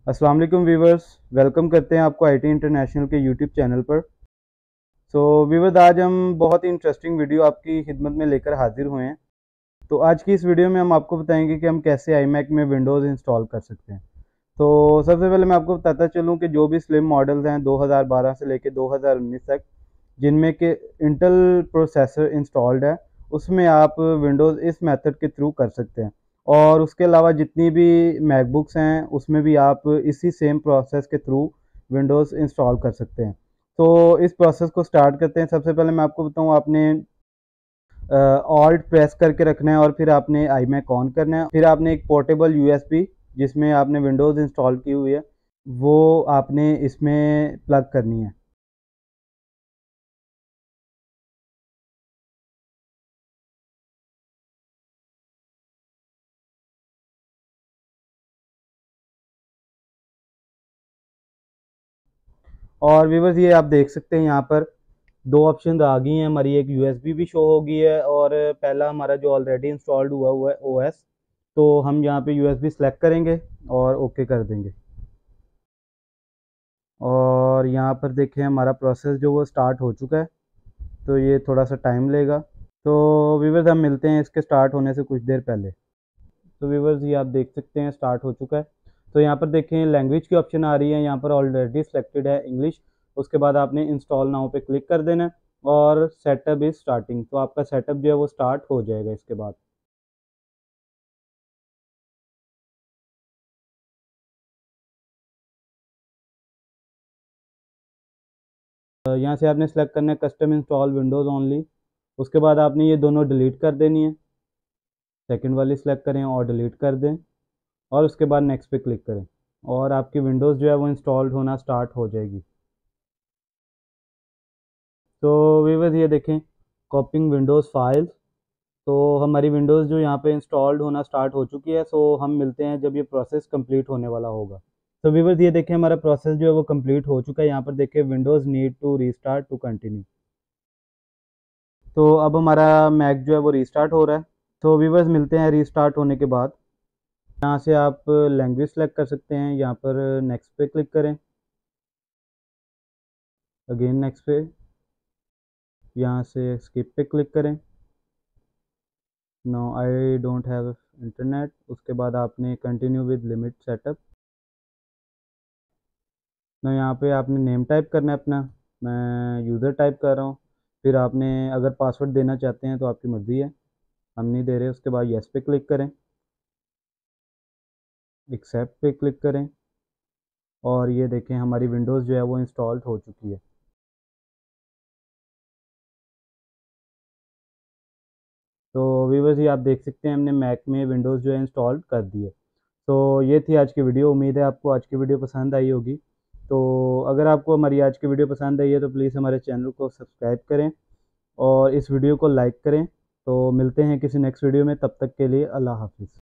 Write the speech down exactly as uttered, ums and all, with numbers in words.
अस्सलाम वालेकुम viewers, welcome करते हैं आपको आईटी इंटरनेशनल के यूट्यूब चैनल पर। सो वीवर्स, आज हम बहुत ही इंटरेस्टिंग वीडियो आपकी खिदमत में लेकर हाजिर हुए हैं। तो आज की इस वीडियो में हम आपको बताएंगे कि हम कैसे आईमैक में विंडोज़ इंस्टॉल कर सकते हैं। तो सबसे पहले मैं आपको बताता चलूँ कि जो भी स्लिम मॉडल्स हैं दो हज़ार बारह से लेकर दो हज़ार उन्नीस तक, जिनमें के इंटेल प्रोसेसर इंस्टॉल्ड है, उसमें आप विंडोज़ इस मेथड के थ्रू कर सकते हैं। और उसके अलावा जितनी भी मैकबुक्स हैं उसमें भी आप इसी सेम प्रोसेस के थ्रू विंडोज़ इंस्टॉल कर सकते हैं। तो इस प्रोसेस को स्टार्ट करते हैं। सबसे पहले मैं आपको बताऊँ, आपने ऑल्ट प्रेस करके रखना है और फिर आपने आईमैक ऑन करना है। फिर आपने एक पोर्टेबल यूएसबी जिसमें आपने विंडोज़ इंस्टॉल की हुई है वो आपने इसमें प्लग करनी है। और व्यूअर्स, ये आप देख सकते हैं यहाँ पर दो ऑप्शन आ गई हैं हमारी। एक यूएसबी भी शो हो गई है और पहला हमारा जो ऑलरेडी इंस्टॉल्ड हुआ हुआ है ओएस। तो हम यहाँ पे यूएसबी सेलेक्ट करेंगे और ओके कर देंगे। और यहाँ पर देखें हमारा प्रोसेस जो वो स्टार्ट हो चुका है। तो ये थोड़ा सा टाइम लेगा। तो व्यूअर्स, हम मिलते हैं इसके स्टार्ट होने से कुछ देर पहले। तो व्यूअर्स, ये आप देख सकते हैं स्टार्ट हो चुका है। तो यहाँ पर देखें लैंग्वेज की ऑप्शन आ रही है, यहाँ पर ऑलरेडी सिलेक्टेड है इंग्लिश। उसके बाद आपने इंस्टॉल नाउ पे क्लिक कर देना है और सेटअप इज स्टार्टिंग। तो आपका सेटअप जो है वो स्टार्ट हो जाएगा इसके बाद। अ, यहाँ से आपने सेलेक्ट करना है कस्टम इंस्टॉल विंडोज़ ओनली। उसके बाद आपने ये दोनों डिलीट कर देनी है। सेकंड वाली सेलेक्ट करें और डिलीट कर दें और उसके बाद नेक्स्ट पे क्लिक करें और आपकी विंडोज़ जो है वो इंस्टॉल्ड होना स्टार्ट हो जाएगी। तो व्यूअर्स, ये देखें कॉपिंग विंडोज़ फाइल्स। तो हमारी विंडोज़ जो यहाँ पे इंस्टॉल्ड होना स्टार्ट हो चुकी है। सो हम मिलते हैं जब ये प्रोसेस कंप्लीट होने वाला होगा। तो व्यूअर्स, ये देखें हमारा प्रोसेस जो है वो कंप्लीट हो चुका है। यहाँ पर देखें Windows need to restart to continue. तो अब हमारा मैक जो है वो रीस्टार्ट हो रहा है। तो व्यूअर्स, मिलते हैं रीस्टार्ट होने के बाद। यहाँ से आप लैंग्वेज सेलेक्ट कर सकते हैं। यहाँ पर नेक्स्ट पे क्लिक करें, अगेन नेक्स्ट पे, यहाँ से स्किप पे क्लिक करें। No I don't have internet. उसके बाद आपने कंटिन्यू विद लिमिट सेटअप। ना यहाँ पे आपने नेम टाइप करना है अपना। मैं यूज़र टाइप कर रहा हूँ। फिर आपने अगर पासवर्ड देना चाहते हैं तो आपकी मर्ज़ी है, हम नहीं दे रहे। उसके बाद येस पे क्लिक करें, एक्सेप्ट पे क्लिक करें और ये देखें हमारी विंडोज़ जो है वो इंस्टॉल्ड हो चुकी है। तो व्यूअर्स, ये आप देख सकते हैं हमने मैक में विंडोज़ जो है इंस्टॉल कर दी है। तो ये थी आज की वीडियो। उम्मीद है आपको आज की वीडियो पसंद आई होगी। तो अगर आपको हमारी आज की वीडियो पसंद आई है तो प्लीज़ हमारे चैनल को सब्सक्राइब करें और इस वीडियो को लाइक करें। तो मिलते हैं किसी नेक्स्ट वीडियो में, तब तक के लिए अल्लाह हाफिज़।